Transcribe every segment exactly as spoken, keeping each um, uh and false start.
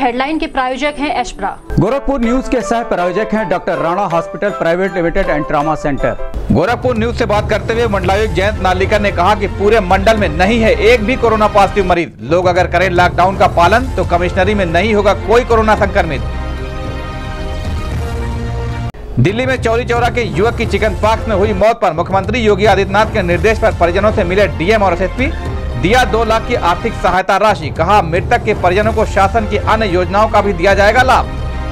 Headline के प्रायोजक हैं एशप्रा। गोरखपुर न्यूज के सह प्रायोजक हैं doctor Rana hospital private limited and trauma centre. Gorakhpur news से बात करते हुए मंडलायुक्त जयंत नार्लिकर ने कहा कि पूरे मंडल में नहीं है एक भी कोरोना पॉजिटिव मरीज। लोग अगर करें लॉकडाउन का पालन तो कमिश्नरी में नहीं होगा कोई कोरोना संक्रमित। दिल्ली में चौरी चौरा के युवक की चिकन पॉक्स में हुई मौत पर मुख्यमंत्री योगी आदित्यनाथ के निर्देश पर परिजनों से मिले डीएम और एसएसपी। दिया दो लाख की आर्थिक सहायता राशि। कहा मृतक के परिजनों को शासन की अन्य योजनाओं का भी दिया जाएगा लाभ।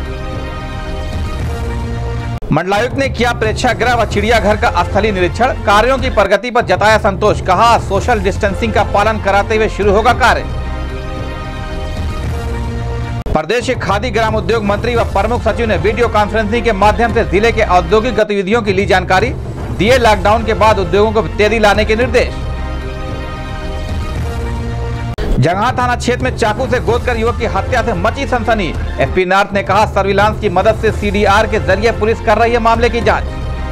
मंडलायुक्त ने किया प्रेक्षागृह व चिड़ियाघर का स्थलीय निरीक्षण। कार्यों की प्रगति पर जताया संतोष। कहा सोशल डिस्टेंसिंग का पालन कराते हुए शुरू होगा कार्य। प्रदेश के खादी ग्राम उद्योग मंत्री व प्रमुख सचिव ने वीडियो कॉन्फ्रेंसिंग के माध्यम से जिले के औद्योगिक गतिविधियों की ली जानकारी। दिए लॉकडाउन के बाद उद्योगों को तेजी लाने के निर्देश। जंगहा थाना क्षेत्र में चाकू से गोदकर युवक की हत्या से मची सनसनी। एसपी नॉर्थ ने कहा सर्विलांस की मदद से सीडीआर के जरिए पुलिस कर रही है मामले की जांच।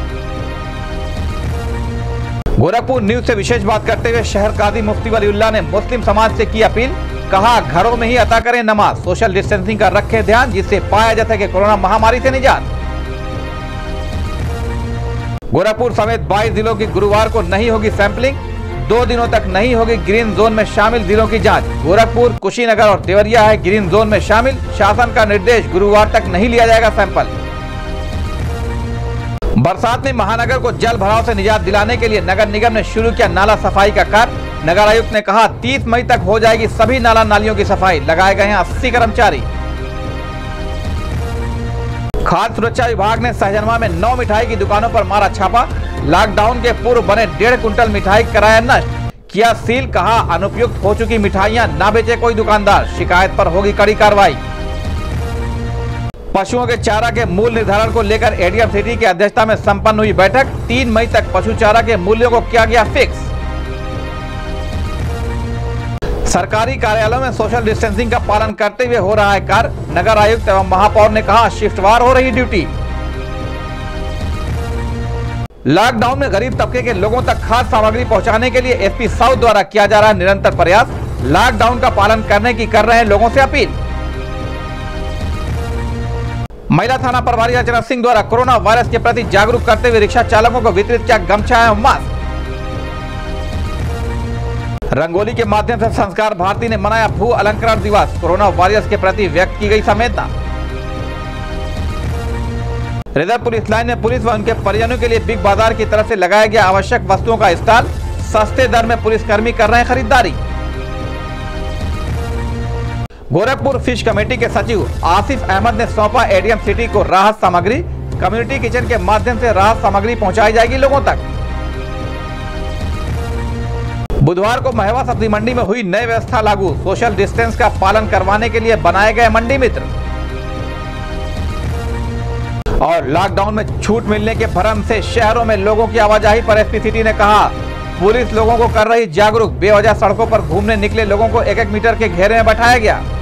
गोरखपुर न्यूज से विशेष बात करते हुए शहर काजी मुफ्ती वलीउल्लाह ने मुस्लिम समाज से की अपील। कहा घरों में ही अता करें नमाज, सोशल डिस्टेंसिंग का रखें ध्यान जिससे पाया जा सके कोरोना महामारी से निजात। गोरखपुर समेत बाईस जिलों की गुरुवार को नहीं होगी सैंपलिंग। दो दिनों तक नहीं होगी ग्रीन जोन में शामिल जिलों की जांच। गोरखपुर, कुशीनगर और देवरिया है ग्रीन जोन में शामिल। शासन का निर्देश गुरुवार तक नहीं लिया जाएगा सैंपल। बरसात में महानगर को जल भराव से निजात दिलाने के लिए नगर निगम ने शुरू किया नाला सफाई का कार्य। नगर आयुक्त ने कहा तीस मई तक हो जाएगी सभी नाला नालियों की सफाई। लगाए गए हैं अस्सी कर्मचारी। खाद्य सुरक्षा विभाग ने सहजनवा में नौ मिठाई की दुकानों पर मारा छापा। लॉकडाउन के पूर्व बने डेढ़ कुंटल मिठाई कराया नष्ट। किया सील। कहा अनुपयुक्त हो चुकी मिठाइयां ना बेचे कोई दुकानदार। शिकायत पर होगी कड़ी कार्रवाई। पशुओं के चारा के मूल्य निर्धारण को लेकर एडीएम सिटी की अध्यक्षता में संपन्न हुई बैठक। तीन मई तक पशु चारा के मूल्यों को किया गया फिक्स। सरकारी कार्यालयों में सोशल डिस्टेंसिंग का पालन करते हुए हो रहा है कार्य। नगर आयुक्त एवं महापौर ने कहा शिफ्टवार हो रही ड्यूटी। लॉकडाउन में गरीब तबके के लोगों तक खाद्य सामग्री पहुंचाने के लिए एसपी साउथ द्वारा किया जा रहा है निरंतर प्रयास। लॉकडाउन का पालन करने की कर रहे हैं लोगों से अपील। महिला थाना प्रभारी अर्चना सिंह द्वारा कोरोना वायरस के प्रति जागरूक करते हुए रिक्शा चालकों को वितरित किया गमछा एवं मास्क। रंगोली के माध्यम से संस्कार भारती ने मनाया भू अलंकरण दिवस। कोरोना वायरस के प्रति व्यक्त की गई संवेदना। रिजर्व पुलिस लाइन में पुलिस व उनके परिजनों के लिए बिग बाजार की तरफ से लगाया गया आवश्यक वस्तुओं का स्टॉल। सस्ते दर में पुलिसकर्मी कर रहे हैं खरीदारी। गोरखपुर फिश कमेटी के सचिव आसिफ अहमद ने सौंपा एडीएम सिटी को राहत सामग्री। कम्युनिटी किचन के माध्यम से राहत सामग्री पहुंचाई जाएगी लोगों तक। बुधवार को महवा सब्जी मंडी में हुई नई व्यवस्था लागू। सोशल डिस्टेंस का पालन करवाने के लिए बनाए गए मंडी मित्र। और लॉकडाउन में छूट मिलने के भ्रम से शहरों में लोगों की आवाजाही पर एसपी सिटी ने कहा पुलिस लोगों को कर रही जागरूक। बेवजह सड़कों पर घूमने निकले लोगों को एक एक मीटर के घेरे में बैठाया गया।